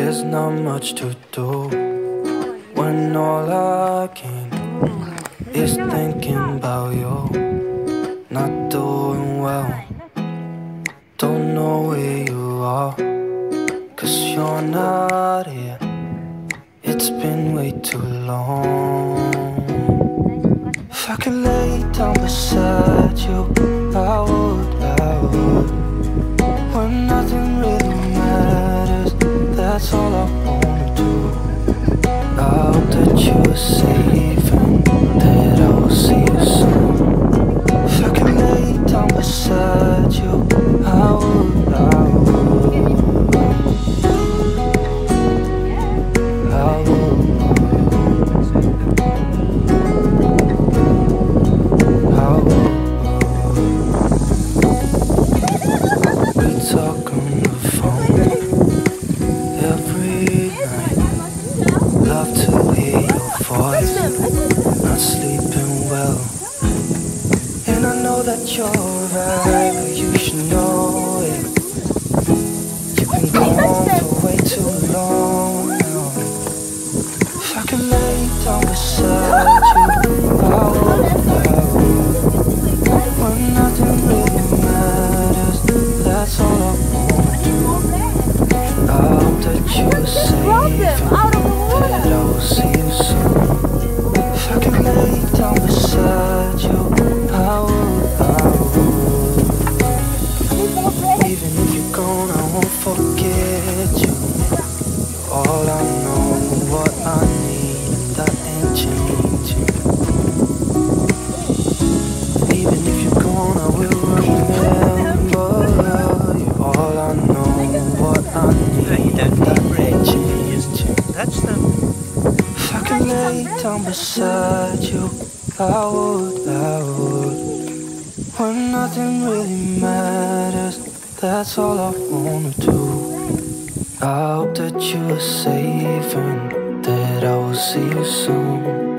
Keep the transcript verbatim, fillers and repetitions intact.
There's not much to do when all I can is thinking about you. Not doing well, don't know where you are, 'cause you're not here. It's been way too long. If I could lay down beside you, I would, I would. When nothing really matters, that's all I wanna do. I hope that you are safe and that I will see you soon. If I could lay down beside you, I would, I would. I would. I would. We talk on the phone every night. Love to hear your voice. Not sleeping well, and I know that you're right, but you should know it. You've been gone for way too long now. If I could lay down beside you, I would, I would. When nothing really matters, that's all I wanna do. I hope that you're safe and that I will see you soon. If I could lay down beside you, I would, I would. Even if you're gone, I won't forget you. You're all I know, what I need, and that ain't changing. Even if you're gone, I will remember. You're all I know, what I need, and that ain't changing. Touch them. If I could lay down beside you, I would, I would. When nothing really matters, that's all I wanna do. I hope that you are safe and that I will see you soon.